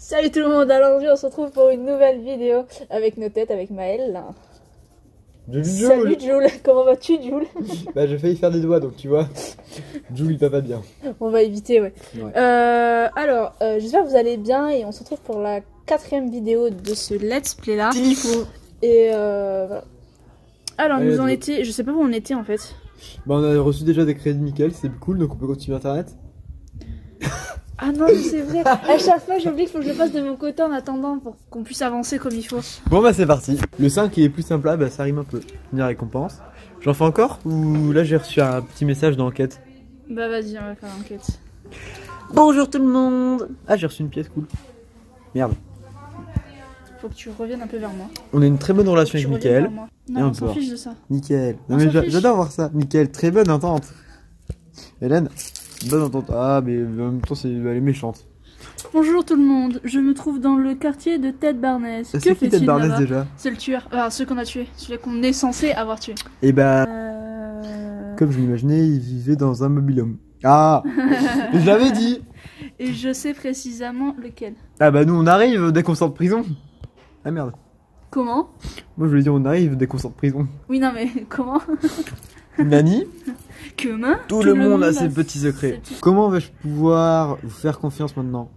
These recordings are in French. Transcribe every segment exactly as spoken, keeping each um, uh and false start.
Salut tout le monde, alors aujourd'hui on se retrouve pour une nouvelle vidéo avec nos têtes, avec Maël. Là. Salut Jules, comment vas-tu Jules? Bah j'ai failli faire des doigts donc tu vois, Jules il va pas bien. On va éviter ouais. ouais. Euh, alors, euh, j'espère que vous allez bien et on se retrouve pour la quatrième vidéo de ce let's play là. Et euh, voilà. Alors Allez, nous en étions, je sais pas où on était en fait. Bah on a reçu déjà des crédits nickel, c'est cool donc on peut continuer internet. Ah non, c'est vrai. À chaque fois, j'oublie qu'il faut que je le fasse de mon côté en attendant pour qu'on puisse avancer comme il faut. Bon bah c'est parti. Le cinq qui est plus simple là, bah ça rime un peu. Une récompense. J'en fais encore ou là j'ai reçu un petit message d'enquête? Bah vas-y, on va faire l'enquête. Bonjour tout le monde. Ah j'ai reçu une pièce cool. Merde. Faut que tu reviennes un peu vers moi. On a une très bonne relation avec Mickaël. Non, on s'en fiche de ça. Nickel. Non mais j'adore voir ça. Nickel, très bonne entente. Hélène, bonne entente. Ah mais en même temps c'est elle est méchante. Bonjour tout le monde, je me trouve dans le quartier de Ted Barnes. C'est qui Ted Barnes déjà? C'est le tueur, enfin ceux qu'on a tué, celui qu'on est censé avoir tué. Et bah, euh... comme je l'imaginais, il vivait dans un mobil-home. Ah, je l'avais dit. Et je sais précisément lequel. Ah bah nous on arrive dès qu'on sort de prison. Ah merde. Comment? Moi je voulais dire on arrive dès qu'on sort de prison. Oui non mais comment? Nani? Comment? Tout, Tout le, le monde, monde a ses petits secrets. Petits... Comment vais-je pouvoir vous faire confiance maintenant?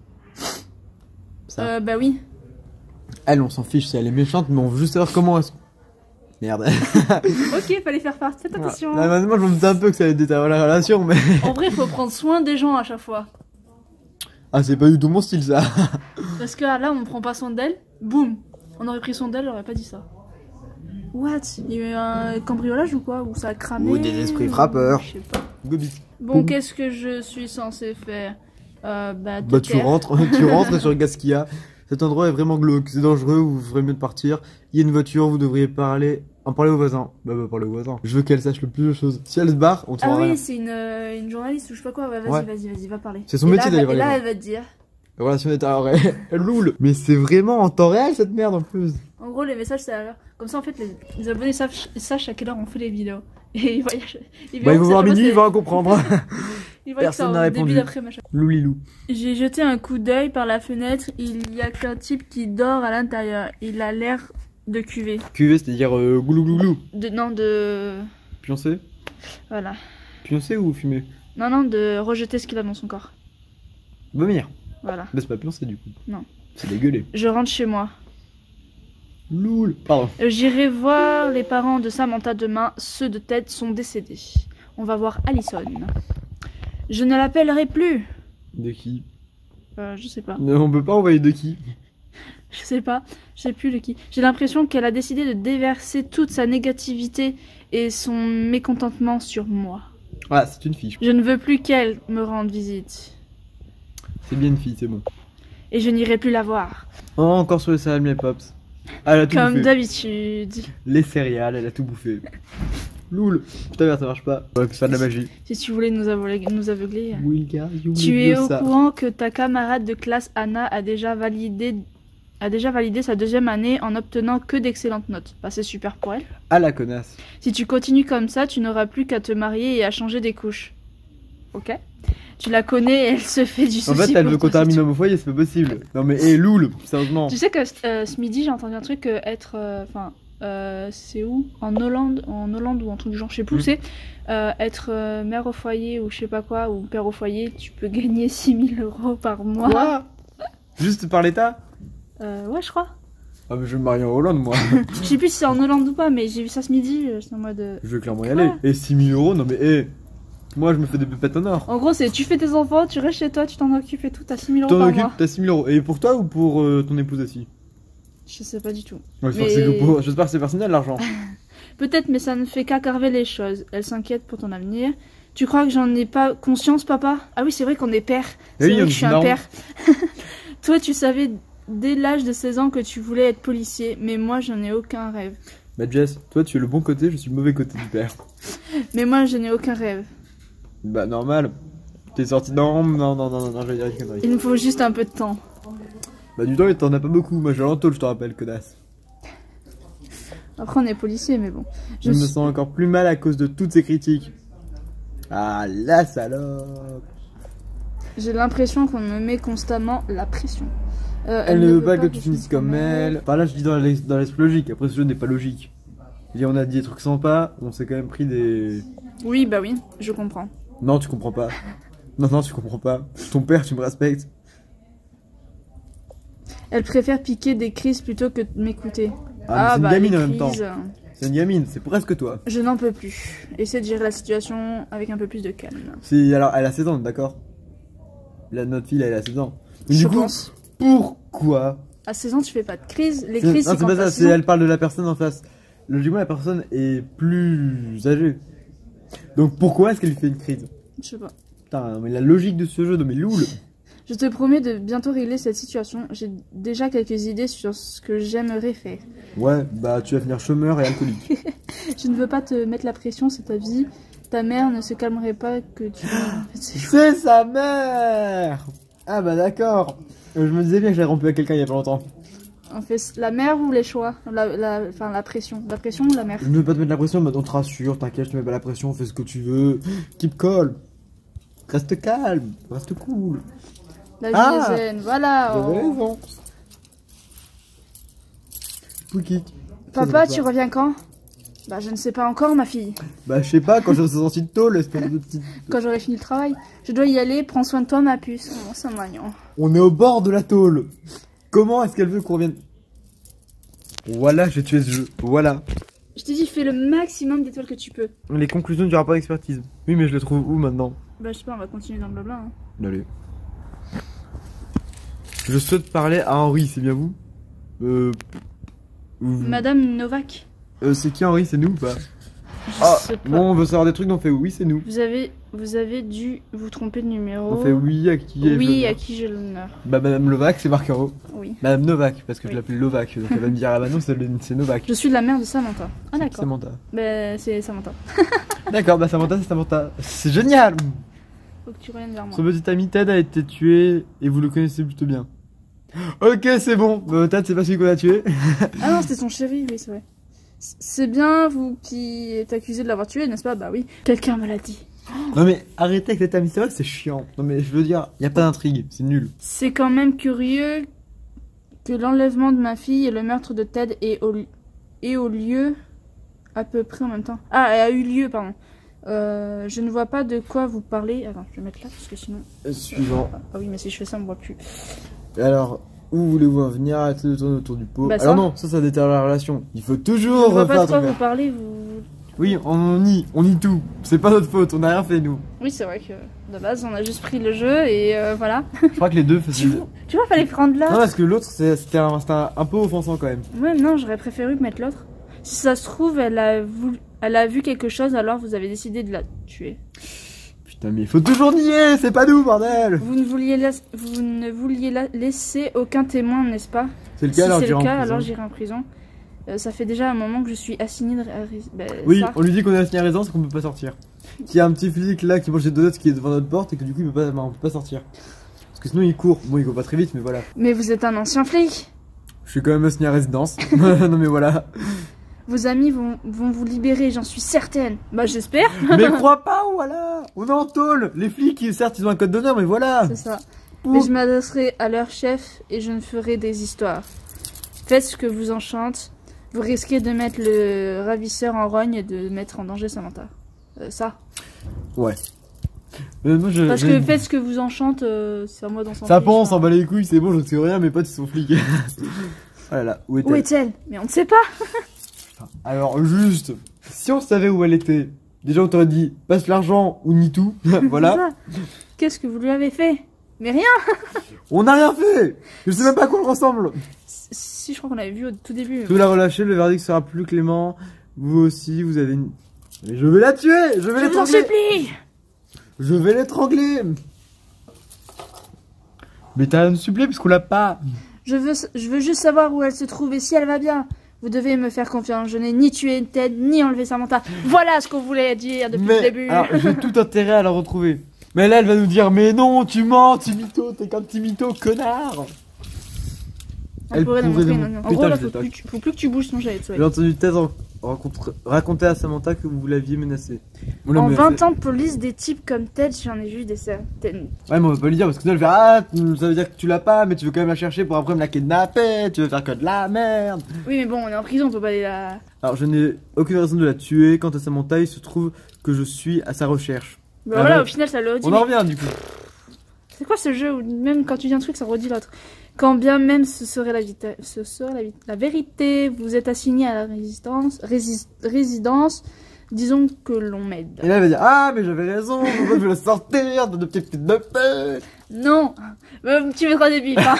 Ça. Euh, bah oui. Elle, on s'en fiche si elle est méchante, mais on veut juste savoir comment est-ce... Merde. Ok, fallait faire part, faites attention. Ouais. Là, moi, je me disais un peu que ça allait déterminer la relation, mais... En vrai, faut prendre soin des gens à chaque fois. Ah, c'est pas du tout mon style, ça. Parce que là, on prend pas soin d'elle, boum. On aurait pris soin d'elle, j'aurais pas dit ça. What? Il y a eu un cambriolage ou quoi? Ou ça a cramé? Ou des esprits frappeurs. Je sais pas. Gobi. Bon, qu'est-ce que je suis censé faire? Euh, bah, bah tu rentres, tu rentres sur Gaskia. Cet endroit est vraiment glauque, c'est dangereux, vous ferez mieux de partir. Il y a une voiture, vous devriez parler, en parler aux voisins. Bah bah parler aux voisins. Je veux qu'elle sache le plus de choses. Si elle se barre, on te Ah rien. oui, c'est une, euh, une journaliste ou je sais pas quoi. Vas-y, ouais. vas-y, vas-y, va parler. C'est son métier d'ailleurs. Et là, elle va te dire. La relation est à l'oreille. Elle loule. Mais c'est vraiment en temps réel cette merde en plus. En gros, les messages c'est à l'heure. Comme ça, en fait, les, les abonnés savent, sachent à quelle heure on fait les vidéos. Et ils voyagent. Ils bah, ils vont voir minuit, ils vont comprendre. Personne n'a répondu. Loulilou. J'ai jeté un coup d'œil par la fenêtre. Il y a qu'un type qui dort à l'intérieur. Il a l'air de cuver. Cuver, c'est-à-dire euh, goulou goulou. De non de. Pioncer. Voilà. Pioncer ou fumer? Non non, de rejeter ce qu'il a dans son corps. Vomir. Voilà. Mais c'est pas pioncer du coup. Non. C'est dégueulé. Je rentre chez moi. Loul. Pardon. J'irai voir les parents de Samantha demain. Ceux de Ted sont décédés. On va voir Allison. Je ne l'appellerai plus. De qui? Euh, je sais pas. Non, on peut pas envoyer de qui? Je sais pas. Je sais plus de qui. J'ai l'impression qu'elle a décidé de déverser toute sa négativité et son mécontentement sur moi. Ah, c'est une fille. Je ne veux plus qu'elle me rende visite. C'est bien une fille, c'est bon. Et je n'irai plus la voir. Oh, encore sur les céréales, les pops. Ah, elle a tout Comme bouffé. d'habitude. Les céréales, elle a tout bouffé. Loul. Putain, merde, ça marche pas. On va faire de la magie. Si tu voulais nous aveugler. Nous aveugler Wilgar, tu es au ça. courant que ta camarade de classe Anna a déjà validé a déjà validé sa deuxième année en obtenant que d'excellentes notes. Bah, c'est super pour elle. Ah la connasse. Si tu continues comme ça, tu n'auras plus qu'à te marier et à changer des couches. Ok. Tu la connais et elle se fait du souci. En fait, elle veut qu'on termine au foyer, c'est pas possible. Non mais, hé, hey, Loul, sérieusement. Tu sais que euh, ce midi, j'ai entendu un truc, euh, être... Enfin, euh, euh, c'est où? En Hollande, en Hollande ou un truc du genre, je sais plus où mmh. c'est. Euh, être euh, mère au foyer ou je sais pas quoi, ou père au foyer, tu peux gagner six mille euros par mois. Quoi? Juste par l'État? Euh, ouais, je crois. Ah mais je vais me marier en Hollande, moi. Je sais plus si c'est en Hollande ou pas, mais j'ai vu ça ce midi, c'est en mode... Je vais clairement y aller. Et six mille euros, non mais, hé hey. Moi je me fais des pépettes en or. En gros c'est tu fais tes enfants, tu restes chez toi, tu t'en occupes et tout, t'as six mille euros par mois. T'en occupes, t'as six mille euros. Et pour toi ou pour euh, ton épouse aussi? Je sais pas du tout. Ouais, mais... J'espère que c'est personnel l'argent. Peut-être mais ça ne fait qu'aggraver les choses. Elle s'inquiète pour ton avenir. Tu crois que j'en ai pas conscience papa? Ah oui c'est vrai qu'on est père. C'est oui, vrai que je suis un père. Toi tu savais dès l'âge de seize ans que tu voulais être policier, mais moi j'en ai aucun rêve. Bah Jess, toi tu es le bon côté, je suis le mauvais côté du père. Mais moi je n'ai aucun rêve. Bah normal. T'es sorti... Non, non, non, non, non, je vais dire une connerie. Il nous faut juste un peu de temps. Bah du temps, il t'en a pas beaucoup. Moi, j'ai l'entour, je te rappelle, connasse. Après, on est policier, mais bon. Je, je me suis... sens encore plus mal à cause de toutes ces critiques. Ah, la salope. J'ai l'impression qu'on me met constamment la pression. Euh, Elle, elle ne veut pas que tu finisses comme elle. Enfin là je dis dans l'esprit logique, après ce jeu n'est pas logique. Et on a dit des trucs sympas, on s'est quand même pris des... Oui bah oui, je comprends. Non tu comprends pas. Non non tu comprends pas. Ton père tu me respectes. Elle préfère piquer des crises plutôt que de m'écouter. Ah, ah c'est bah, une gamine en même temps. C'est une gamine, c'est presque toi. Je n'en peux plus. Essaie de gérer la situation avec un peu plus de calme. Si, alors elle a seize ans, d'accord. La notre fille elle a seize ans. Mais je du coup, pense. Pourquoi? À seize ans tu fais pas de crise. Les crises c'est pas ça, c'est elle parle de la personne en face. Logiquement la personne est plus âgée. Donc pourquoi est-ce qu'elle lui fait une crise? Je sais pas. Putain, mais la logique de ce jeu, non mais loul. Je te promets de bientôt régler cette situation. J'ai déjà quelques idées sur ce que j'aimerais faire. Ouais, bah tu vas finir chômeur et alcoolique. Je ne veux pas te mettre la pression, c'est ta vie. Ta mère ne se calmerait pas que tu... C'est sa mère. Ah bah d'accord. Je me disais bien que j'avais rompu à quelqu'un il y a pas longtemps. On fait la mère ou les choix? la, la, Enfin la pression. La pression ou la mère? Je ne veux pas te mettre la pression, mais on te rassure, t'inquiète, je te mets pas la pression, fais ce que tu veux. Keep calm. Reste calme, reste cool. La vie ah, est zen, voilà. J'avais raison. Pouki. Papa, tu reviens quand? Bah je ne sais pas encore ma fille. Bah je sais pas, quand j'aurai sorti de tôle, espèce de petite... Quand j'aurai fini le travail. Je dois y aller, prends soin de toi ma puce. Oh, c'est mignon. On est au bord de la tôle. Comment est-ce qu'elle veut qu'on revienne? Voilà, j'ai tué ce jeu, voilà. Je t'ai dit, fais le maximum d'étoiles que tu peux. Les conclusions du rapport d'expertise. Oui, mais je le trouve où maintenant? Bah je sais pas, on va continuer dans le blabla. Hein. Allez. Je souhaite parler à Henri, c'est bien vous? Euh... Vous... Madame Novak. Euh, c'est qui Henri? C'est nous ou pas? Ah, bon, on veut savoir des trucs, on fait oui, c'est nous. Vous avez, vous avez dû vous tromper de numéro. On fait oui, à qui est Oui, à qui j'ai l'honneur. Bah, Madame Novak, c'est marqué en haut. Oui. Madame Novak, parce que oui. Je l'appelle Novak, donc elle va me dire, ah bah non, c'est Novak. Je suis de la mère de Samantha. Ah, d'accord. Samantha. Bah, c'est Samantha. D'accord, bah, Samantha, c'est Samantha. C'est génial! Faut que tu reviennes vers moi. Son petit ami Ted a été tué et vous le connaissez plutôt bien. Ok, c'est bon. Euh, Ted, c'est pas celui qu'on a tué. Ah non, c'était son chéri, oui, c'est vrai. C'est bien vous qui êtes accusé de l'avoir tué, n'est-ce pas? Bah oui. Quelqu'un me l'a dit. Non mais arrêtez avec cet ami, c'est vrai que c'est chiant. Non mais je veux dire, y a pas d'intrigue, c'est nul. C'est quand même curieux que l'enlèvement de ma fille et le meurtre de Ted aient au, aient au lieu à peu près en même temps. Ah, a eu lieu, pardon. Euh, je ne vois pas de quoi vous parlez. Attends, je vais mettre là parce que sinon... Euh, suivant. Ah oui, mais si je fais ça, on me voit plus. Alors... Où voulez-vous en venir? Arrêtez de tourner autour du pot. Bah, alors non, ça, ça détériore la relation. Il faut toujours je vois refaire pas de quoi vous parlez, vous... Oui, on nie, on nie tout. C'est pas notre faute, on n'a rien fait, nous. Oui, c'est vrai que de base, on a juste pris le jeu et euh, voilà. Je crois que les deux faisaient... tu, tu vois, fallait prendre là. Non, parce que l'autre, c'était un, un, un peu offensant quand même. Ouais, non, j'aurais préféré mettre l'autre. Si ça se trouve, elle a, voulu... elle a vu quelque chose, alors vous avez décidé de la tuer. Putain, mais il faut toujours nier, c'est pas nous, bordel. Vous ne vouliez, la... vous ne vouliez la... laisser aucun témoin, n'est-ce pas? C'est le cas, si alors j'irai en prison. Alors j'irai en prison. Euh, ça fait déjà un moment que je suis assigné de... Bah, oui, ça. On lui dit qu'on est assigné à résidence et qu'on peut pas sortir. Qu'il y a un petit flic là qui mange des donuts qui est devant notre porte et que du coup il peut pas, bah, on peut pas sortir. Parce que sinon il court. Bon, il court pas très vite, mais voilà. Mais vous êtes un ancien flic. Je suis quand même assigné à résidence. Non mais voilà. Vos amis vont, vont vous libérer, j'en suis certaine. Bah j'espère. Mais crois pas, voilà. On est en tôle. Les flics, certes, ils ont un code d'honneur, mais voilà. C'est ça. Pour... Mais je m'adresserai à leur chef et je ne ferai des histoires. Faites ce que vous enchante. Vous risquez de mettre le ravisseur en rogne et de mettre en danger Samantha. Euh, ça. Ouais. Mais moi, je, Parce je... que faites ce que vous enchante, euh, c'est à moi d'en s'en Ça pense, on s'en bat les couilles, c'est bon, je ne sais rien, mes potes ils sont flics. Oh là là, où est-elle? Où est-elle? Mais on ne sait pas. Alors juste, si on savait où elle était, déjà on t'aurait dit passe l'argent ou nie tout. Voilà. Qu'est-ce que vous lui avez fait? Mais rien. On n'a rien fait. Je sais même pas à quoi elle ressemble. Si, je crois qu'on l'avait vu au tout début. Vous la relâchez, le verdict sera plus clément. Vous aussi, vous avez une... Mais je vais la tuer. Je vais l'étrangler. Je vous en supplie. Je vais l'étrangler. Mais t'as à nous suppléer parce qu'on l'a pas. Je veux, je veux juste savoir où elle se trouve et si elle va bien. Vous devez me faire confiance. Je n'ai ni tué Ted, ni enlevé Samantha. Voilà ce qu'on voulait dire depuis mais, le début. Alors, j'ai tout intérêt à la retrouver. Mais là, elle va nous dire, mais non, tu mens, tu mytho, t'es qu'un petit mytho, connard. On Elle pourrait pourrait démontrer démon- une En Putain, gros, là, je faut détoque. plus, tu- faut plus que tu bouges, sinon j'allais te J'ai soigner. entendu Ted rencontre... raconter à Samantha que vous l'aviez menacé. Vous la En menacez. vingt ans de police, des types comme Ted, j'en ai vu des certaines. Ouais, mais on va pas lui dire parce que sinon elle fait ah, ça veut dire que tu l'as pas, mais tu veux quand même la chercher pour après me la kidnapper, tu veux faire que de la merde. Oui, mais bon, on est en prison, on peut pas aller là. Alors je n'ai aucune raison de la tuer. Quant à Samantha, il se trouve que je suis à sa recherche. Bah Ah voilà, ouais. au final, ça le redit. On mais en revient du coup. C'est quoi ce jeu où même quand tu dis un truc, ça redit l'autre? Quand bien même ce serait la, vita- ce serait la, vi- la vérité, vous êtes assigné à la résistance, résis- résidence, disons que l'on m'aide. Et là elle va dire ah mais j'avais raison, pourquoi je veux la sortir de petites petites de pute. Non, Euh, tu mettras des bips. Hein.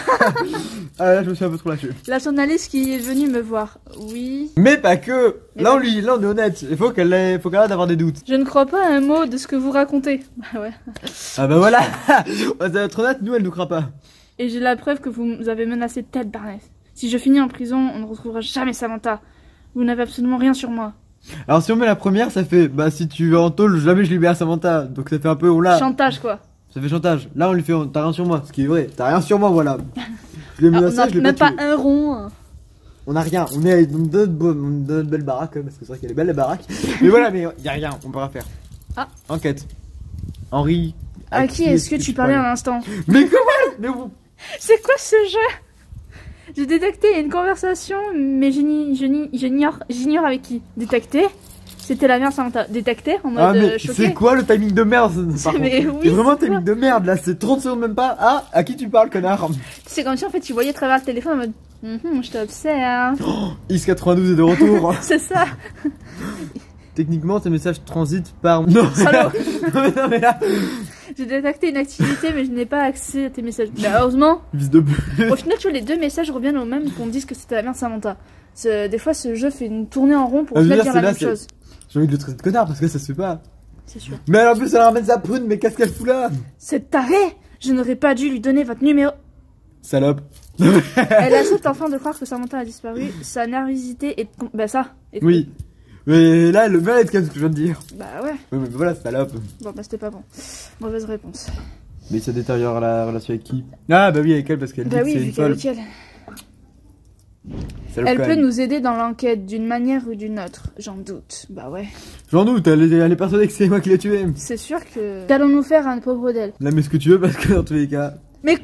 Ah là je me suis un peu trop lâché. La journaliste qui est venue me voir, oui. Mais pas que. Mais Là on pas- lui, là on est honnête. Il faut qu'elle ait, faut qu'elle arrête d'avoir des doutes. Je ne crois pas à un mot de ce que vous racontez. Bah ouais. Ah bah voilà. On va être honnête, nous elle nous croit pas. Et j'ai la preuve que vous avez menacé Ted Barnes. Si je finis en prison, on ne retrouvera jamais Samantha. Vous n'avez absolument rien sur moi. Alors si on met la première, ça fait bah si tu vas en tôle, jamais je libère Samantha. Donc ça fait un peu on l'a. Chantage quoi. Ça fait chantage. Là on lui fait on- t'as rien sur moi, ce qui est vrai. T'as rien sur moi voilà. Je l'ai Ah, on menacé, n'a je l'ai même pas pas tué. un rond. On a rien. On est dans notre, bo- dans notre belle baraque parce que c'est vrai qu'elle est belle la baraque. Mais voilà, mais y a rien. On peut rien faire. Ah. Enquête. Henri. À qui est-ce que tu parlais à l'instant? Mais comment? Mais vous. C'est quoi ce jeu? J'ai détecté une conversation, mais je n'y- je n'y- j'ignore j'ignore avec qui. Détecté? C'était la mère Samantha. Détecté en mode Ah mais euh, choqué. c'est quoi le timing de merde par Mais contre oui, C'est vraiment un c'est timing de merde là, c'est trente secondes même pas. Ah, à qui tu parles connard? C'est comme si en fait tu voyais à travers le téléphone en mode Mhm, je t'observe. X quatre-vingt-douze est de retour. C'est ça. Techniquement tes messages transitent par... Non mais là... Salaud. non, mais non mais là... J'ai détecté une activité, mais je n'ai pas accès à tes messages. Mais heureusement, Vis de pute. au final, tu vois, les deux messages reviennent au même qu'on dise que c'était la mère Samantha. Ce- Des fois, ce jeu fait une tournée en rond pour Ah, au je veux final dire, dire la c'est même là, chose. J'ai envie de le traiter de connard parce que ça se fait pas. C'est sûr. Mais alors, en plus elle ramène sa prune, mais qu'est-ce qu'elle fout là? Cette tarée, je n'aurais pas dû lui donner votre numéro. Salope. Elle accepte enfin de croire que Samantha a disparu. Sa nervosité est... com- Bah ça. est- Oui. Mais là, le mérite quand même ce que je viens de dire. Bah ouais. Oui, mais voilà, salope. Bon, bah c'était pas bon. Mauvaise réponse. Mais ça détériore la relation avec qui? Ah bah oui, avec elle parce qu'elle dit Bah que oui, c'est vu une qu'elle folle. est tielle. Salope Elle quand peut même. nous aider dans l'enquête d'une manière ou d'une autre. J'en doute. Bah ouais. J'en doute, elle est, elle est persuadée que c'est moi qui l'ai tué. C'est sûr que... Qu'allons-nous faire à un pauvre d'elle? Là, mets ce que tu veux parce que dans tous les cas, Mais...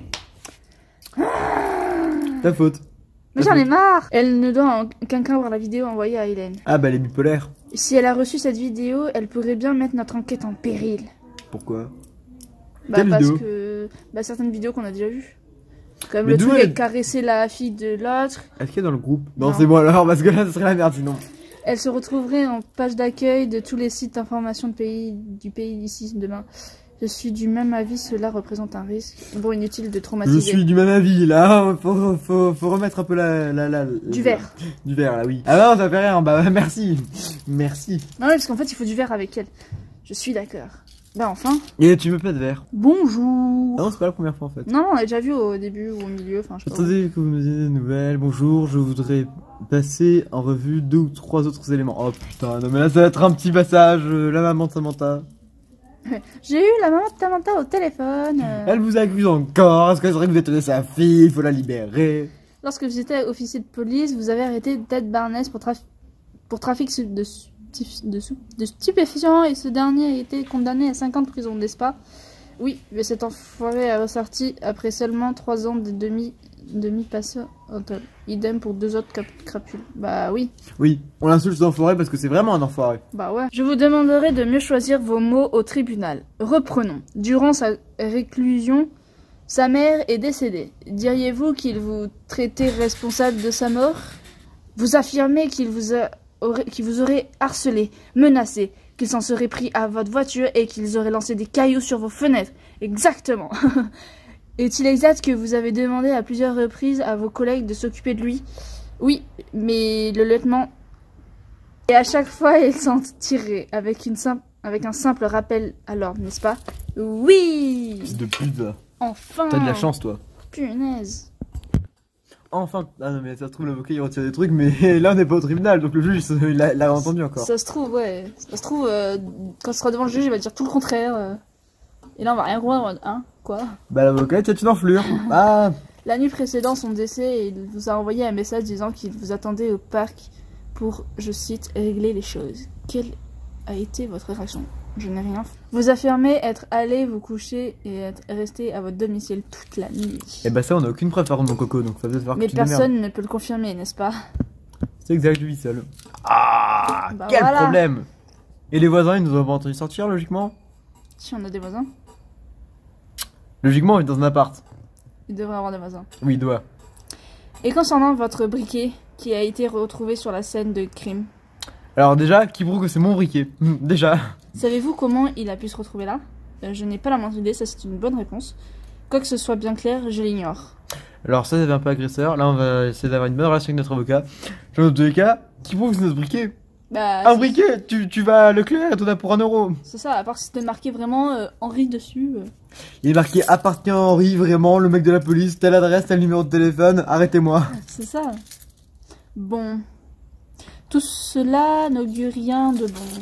ta faute. Mais j'en ai marre. Elle ne doit en aucun cas voir la vidéo envoyée à Hélène. Ah bah elle est bipolaire. Si elle a reçu cette vidéo, elle pourrait bien mettre notre enquête en péril. Pourquoi? Bah Quelle parce vidéo que... Bah certaines vidéos qu'on a déjà vues. Comme Mais le d'où truc elle- avec caresser la fille de l'autre. Est-ce qu'il est dans le groupe? Non, Non. c'est moi alors parce que là, ce serait la merde sinon. Elle se retrouverait en page d'accueil de tous les sites d'information de pays, du pays d'ici demain. Je suis du même avis, cela représente un risque. Bon, inutile de Je traumatiser. suis du même avis là, faut, faut, faut remettre un peu la... la, la Du la- verre. Du verre là, oui. Ah non, ça fait rien, bah merci. Merci. Non, mais parce qu'en fait, il faut du verre avec elle. Je suis d'accord. Bah enfin. Et tu veux pas de verre? Bonjour. Ah non, c'est pas la première fois en fait. Non, non, on l'a déjà vu au début ou au milieu, enfin je sais pas. Attendez que vous me disiez des nouvelles. Bonjour, je voudrais passer en revue deux ou trois autres éléments. Oh putain, non mais là ça va être un petit passage. euh, La maman de Samantha. J'ai eu la maman de Samantha au téléphone. euh, Elle vous accuse encore. Est-ce que c'est vrai que vous êtes donné sa fille? Il faut la libérer. Lorsque vous étiez officier de police, vous avez arrêté Ted Barnes pour, traf- pour trafic su- de, stu- de, sou- de stupéfiants et ce dernier a été condamné à cinq ans de prison, n'est-ce pas? Oui, mais cet enfoiré est ressorti après seulement trois ans de demi, demi passé en tôle. Idem pour deux autres cap- crapules. Bah oui, Oui, on l'insulte cet enfoiré parce que c'est vraiment un enfoiré. bah ouais. Je vous demanderai de mieux choisir vos mots au tribunal. Reprenons. Durant sa réclusion, sa mère est décédée. Diriez-vous qu'il vous traitait responsable de sa mort? Vous affirmez qu'il vous, a- aurait, qu'il vous aurait harcelé, menacé, qu'il s'en serait pris à votre voiture et qu'ils auraient lancé des cailloux sur vos fenêtres. Exactement. Est-il exact que vous avez demandé à plusieurs reprises à vos collègues de s'occuper de lui? Oui, mais le lieutenant... Et à chaque fois, ils s'en tiraient avec, une simple, avec un simple rappel à l'ordre, n'est-ce pas? Oui. Fils de pute là. Enfin. T'as de la chance toi. Punaise. Enfin. Ah non mais ça se trouve l'avocat il retire des trucs mais là on n'est pas au tribunal donc le juge il l'a il l'a entendu encore. Ça se trouve, ouais. Ça se trouve, euh, quand ce sera devant le juge, il va dire tout le contraire. euh. Et là, on va rien voir en mode, hein, quoi? Bah l'avocat c'est une enflure. Ah. La nuit précédant son décès, il vous a envoyé un message disant qu'il vous attendait au parc pour, je cite, régler les choses. Quelle a été votre réaction? Je n'ai rien fait. Vous affirmez être allé vous coucher et être resté à votre domicile toute la nuit. Eh bah ça, on a aucune preuve par contre, mon coco, donc ça veut voir que Mais tu personne ne peut le confirmer, n'est-ce pas? C'est exact, je vis seul. Ah, bah quel voilà. problème. Et les voisins, ils nous ont pas entendu sortir, logiquement? Si on a des voisins. Logiquement, on est dans un appart. Il devrait avoir des voisins. Oui, il doit. Et concernant votre briquet qui a été retrouvé sur la scène de crime. Alors déjà, qui prouve que c'est mon briquet? Déjà. Savez-vous comment il a pu se retrouver là? euh, Je n'ai pas la moindre idée, ça c'est une bonne réponse. Quoi que ce soit bien clair, je l'ignore. Alors ça, c'est un peu agresseur. Là, on va essayer d'avoir une bonne relation avec notre avocat. Dans tous les cas, qui prouve que c'est notre briquet? Bah, un briquet, tu, tu vas à Leclerc et t'en as pour un euro. C'est ça, à part si c'était marqué vraiment euh, Henri dessus. Euh... Il est marqué appartient à Henri, vraiment, le mec de la police, telle adresse, tel numéro de téléphone, arrêtez-moi. C'est ça. Bon. Tout cela n'augure rien de bon.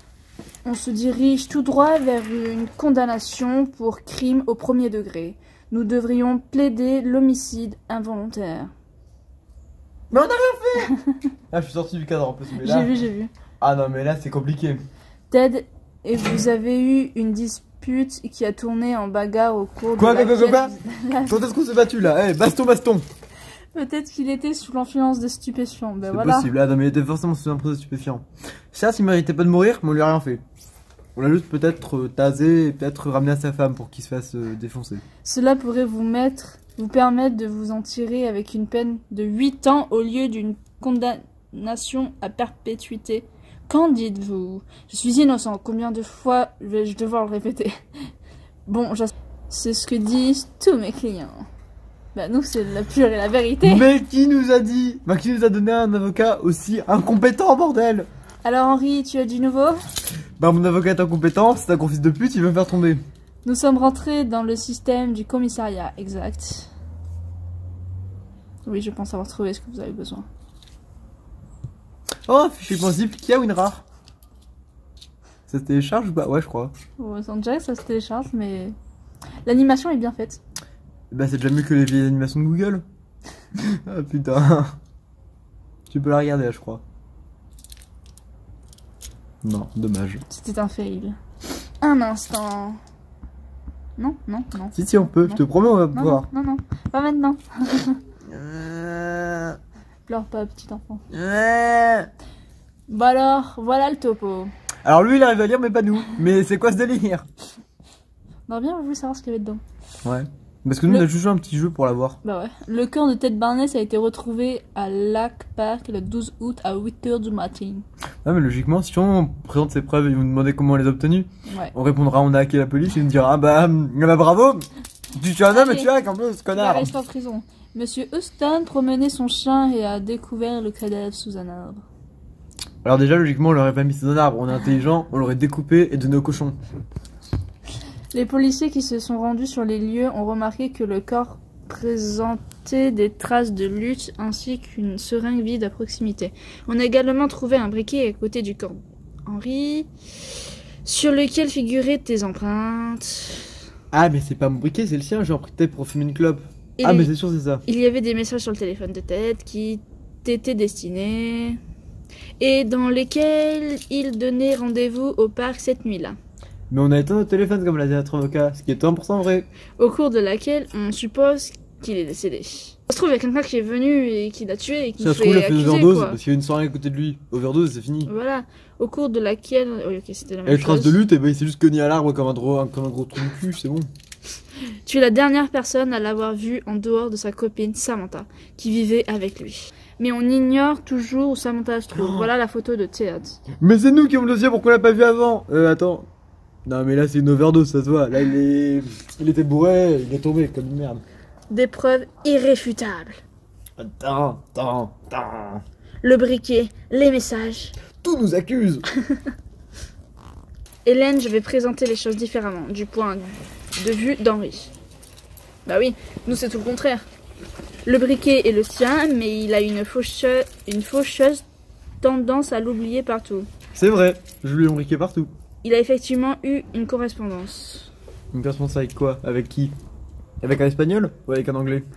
On se dirige tout droit vers une condamnation pour crime au premier degré. Nous devrions plaider l'homicide involontaire. Mais on a rien fait. Ah, je suis sorti du cadre en plus, mais là... J'ai vu, j'ai vu. Ah non, mais là, c'est compliqué. Ted, et vous avez eu une dispute qui a tourné en bagarre au cours quoi, de quoi, laquelle... quoi, quoi, quoi Quand est-ce qu'on s'est battu, là? Eh, hey, baston, baston. Peut-être qu'il était sous l'influence des stupéfiants, ben c'est voilà. possible, ah non, mais il était forcément sous l'influence des stupéfiants. Certes, il méritait pas de mourir, mais on lui a rien fait. On l'a juste peut-être euh, tasé et peut-être ramené à sa femme pour qu'il se fasse euh, défoncer. Cela pourrait vous mettre, vous permettre de vous en tirer avec une peine de huit ans au lieu d'une condamnation à perpétuité. Qu'en dites-vous? Je suis innocent. Combien de fois vais-je devoir le répéter? Bon, c'est ce que disent tous mes clients. Bah nous, c'est la pure et la vérité. Mais qui nous a dit? Bah qui nous a donné un avocat aussi incompétent, bordel? Alors Henri, tu as du nouveau? Bah mon avocat est incompétent, c'est un gros fils de pute, il veut me faire tomber. Nous sommes rentrés dans le système du commissariat, exact. Oui, je pense avoir trouvé ce que vous avez besoin. Oh, fichier principe, qui a WinRAR? Ça se télécharge ou pas? Ouais, je crois. Oh, sans Jack, ça se télécharge, mais l'animation est bien faite. Bah c'est déjà mieux que les vieilles animations de Google. Ah putain. Tu peux la regarder là, je crois. Non, dommage. C'était un fail. Un instant. Non, non, non. Si, si, on peut, non. Je te promets, on va non, pouvoir. Non, non, non, pas maintenant. euh... Pleure pas, petit enfant. Euh... Bah alors, voilà le topo. Alors lui, il arrive à lire, mais pas nous. Mais c'est quoi ce délire? On aurait bien voulu savoir ce qu'il y avait dedans. Ouais. Parce que nous, le... on a juste joué un petit jeu pour l'avoir. Bah ouais. Le corps de Ted Barnes a été retrouvé à Lac Park le douze août à huit heures du matin. Ah mais logiquement, si on présente ses preuves et ils nous demandent comment on les a obtenues, ouais. On répondra on a hacké la police et ils nous dira ah bah, bah bravo, tu tues un homme et tu hackes en plus, connard. Il reste en prison. Monsieur Houston promenait son chien et a découvert le cadavre sous un arbre. Alors déjà, logiquement, on l'aurait pas mis sous un arbre, on est intelligent, on l'aurait découpé et donné au cochon. Les policiers qui se sont rendus sur les lieux ont remarqué que le corps présentait des traces de lutte ainsi qu'une seringue vide à proximité. On a également trouvé un briquet à côté du corps Henri, sur lequel figuraient tes empreintes. Ah mais c'est pas mon briquet, c'est le sien, j'ai emprunté pour fumer une clope. Et ah les... mais c'est sûr c'est ça. Il y avait des messages sur le téléphone de Ted qui t'étaient destinés et dans lesquels il donnait rendez-vous au parc cette nuit-là. Mais on a éteint notre téléphone comme l'a dit notre avocat, ce qui est cent pour cent vrai. Au cours de laquelle on suppose qu'il est décédé. Ça se trouve, il y a quelqu'un qui est venu et qui l'a tué et qui ça se trouve, il a fait une overdose parce qu'il y a une seringue à côté de lui. Overdose, c'est fini. Voilà. Au cours de laquelle... Oui, ok, c'était la même et chose. Et trace de lutte, et ben il s'est juste cogné à l'arbre comme un gros, comme un gros trou de cul, c'est bon. Tu es la dernière personne à l'avoir vu en dehors de sa copine Samantha, qui vivait avec lui. Mais on ignore toujours où Samantha se trouve. Oh. Voilà la photo de Ted. Mais c'est nous qui avons le dossier, pourquoi on l'a pas vu avant? Euh, attends. Non mais là c'est une overdose, ça se voit. Là il est... Il était bourré, il est tombé comme une merde. Des preuves irréfutables. Attends, attends, attends. Le briquet, les messages. Tout nous accuse. Hélène, je vais présenter les choses différemment, du point de vue d'Henri. Bah oui, nous c'est tout le contraire. Le briquet est le sien, mais il a une faucheuse, une faucheuse tendance à l'oublier partout. C'est vrai, je lui ai mon briquet partout. Il a effectivement eu une correspondance. Une correspondance avec quoi? Avec qui? Avec un espagnol ou avec un anglais?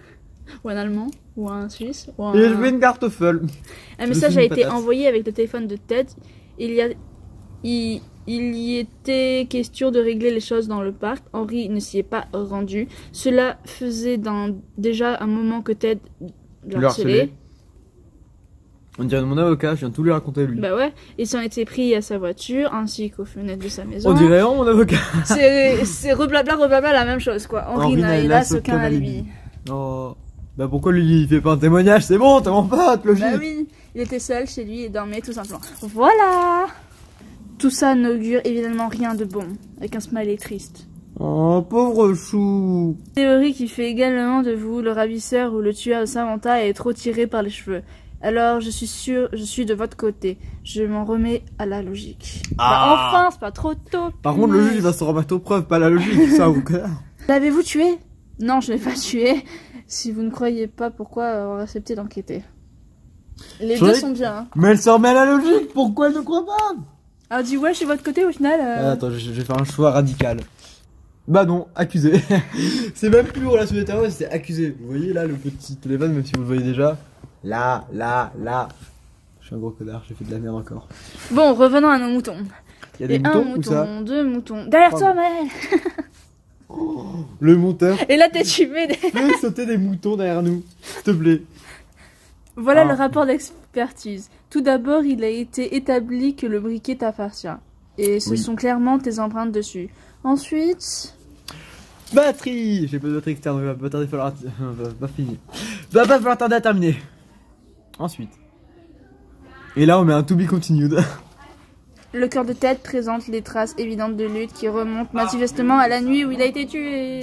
Ou un Allemand, ou un Suisse, ou un... Et je veux une carte folle. Un message a été envoyé avec le téléphone de Ted. Il y a... Il... Il y était question de régler les choses dans le parc. Henry ne s'y est pas rendu. Cela faisait dans déjà un moment que Ted le harcelait. On dirait de mon avocat, je viens de tout lui raconter lui. Bah ouais, il s'en était pris à sa voiture ainsi qu'aux fenêtres de sa maison. On dirait vraiment mon avocat. C'est reblabla, reblabla la même chose quoi. Henry n'a hélas aucun alibi. Oh, bah pourquoi lui il fait pas un témoignage? C'est bon, t'es mon pote, logique. Bah oui, il était seul chez lui et dormait tout simplement. Voilà. Tout ça n'augure évidemment rien de bon, avec un smiley triste. Oh, pauvre chou. Théorie qui fait également de vous le ravisseur ou le tueur de Samantha est trop tiré par les cheveux. Alors je suis sûre, je suis de votre côté. Je m'en remets à la logique. Ah. Bah enfin, c'est pas trop tôt. Par contre, le juge il va se remettre aux preuves, pas la logique, ça vous connaissez. L'avez-vous tué? Non, je l'ai pas tué. Si vous ne croyez pas, pourquoi accepter d'enquêter? Les je deux sont bien. Hein. Mais elle se remet à la logique, pourquoi elle ne croit pas? Alors dis ouais, je suis de votre côté au final. Euh... Ah, attends, je, je vais faire un choix radical. Bah non, accusé. C'est même plus relation de terrorisme, c'est accusé. Vous voyez là le petit téléphone, même si vous le voyez déjà. Là, là, là. Je suis un gros connard, j'ai fait de la merde encore. Bon, revenons à nos moutons. Il y a des Et moutons, un mouton, ou ça deux moutons. Derrière oh. toi, Maël. Oh, le monteur. Et là t'es tué. Fais sauter des moutons derrière nous, s'il te plaît. Voilà ah. le rapport d'expertise. Tout d'abord, il a été établi que le briquet t'appartient. Et ce oui. sont clairement tes empreintes dessus. Ensuite... Batterie. J'ai pas de batterie externe, va pas tarder, falloir... pas fini. Va pas falloir tarder à terminer. Ensuite. Et là, on met un to be continued. Le cœur de Ted présente les traces évidentes de lutte qui remontent manifestement à la nuit où il a été tué.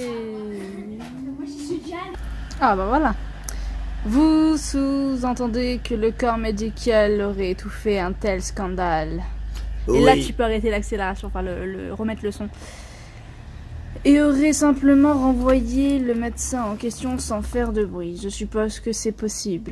Ah bah voilà. Vous sous-entendez que le corps médical aurait étouffé un tel scandale. Oui. Et là, tu peux arrêter l'accélération, enfin le, le, remettre le son. Et aurait simplement renvoyé le médecin en question sans faire de bruit. Je suppose que c'est possible.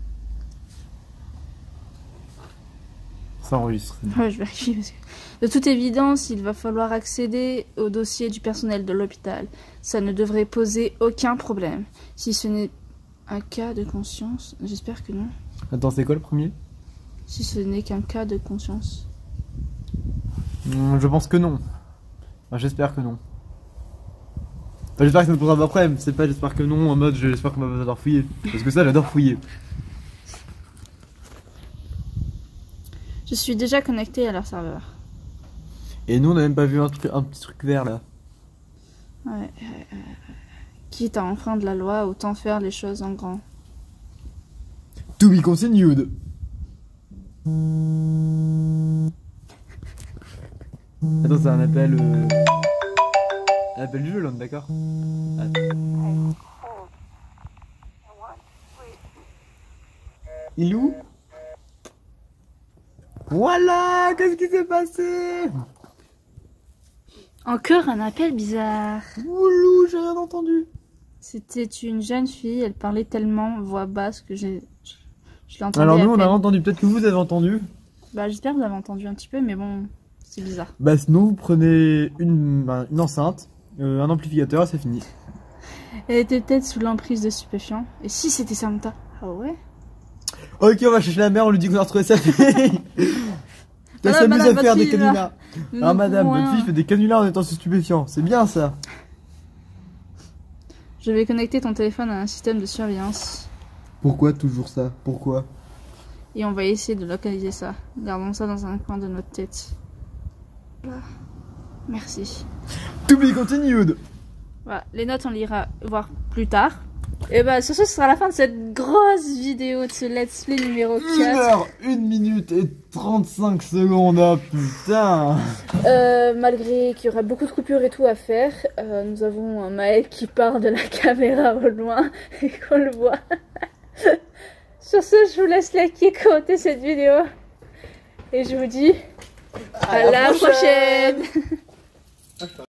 Ça enregistre. Ouais, je vérifie parce que... De toute évidence, il va falloir accéder au dossier du personnel de l'hôpital. Ça ne devrait poser aucun problème. Si ce n'est un cas de conscience, j'espère que non. Attends, c'est quoi le premier? Si ce n'est qu'un cas de conscience. Mmh, je pense que non. Enfin, j'espère que non. Enfin, j'espère que ça ne posera pas de problème. C'est pas j'espère que non en mode j'espère qu'on va pas fouiller. Parce que ça, j'adore fouiller. Je suis déjà connecté à leur serveur. Et nous, on n'a même pas vu un, truc, un petit truc vert là. Ouais. Euh, quitte à enfreindre la loi, autant faire les choses en grand. To be continued. Attends, c'est un appel. Euh... Un appel du jeu, là, d'accord. Il est où? Voilà, qu'est-ce qui s'est passé? Encore un appel bizarre. Oulou, j'ai rien entendu. C'était une jeune fille, elle parlait tellement voix basse que j'ai... Je, je l'ai entendu. Alors nous, on a entendu, peut-être que vous avez entendu. Bah j'espère que vous avez entendu un petit peu, mais bon, c'est bizarre. Bah sinon, vous prenez une, bah, une enceinte, euh, un amplificateur, c'est fini. Elle était peut-être sous l'emprise de stupéfiants. Et si c'était Samantha? Ah ouais? Ok, on va chercher la mère, on lui dit qu'on a retrouvé sa fille. Elle s'amuse à faire des canulars. Ah madame, votre fille fait des canulars en étant sous stupéfiant. C'est bien ça. Je vais connecter ton téléphone à un système de surveillance. Pourquoi toujours ça? Pourquoi? Et on va essayer de localiser ça. Gardons ça dans un coin de notre tête. Voilà. Merci. To be continued. Voilà, les notes on lira voir plus tard. Et bah sur ce, ce sera la fin de cette grosse vidéo de ce let's play numéro quatre. une heure, une minute et trente-cinq secondes, oh putain. euh, Malgré qu'il y aura beaucoup de coupures et tout à faire, euh, nous avons un Maël qui part de la caméra au loin et qu'on le voit. Sur ce, je vous laisse liker, commenter cette vidéo. Et je vous dis à, à la, la prochaine, prochaine.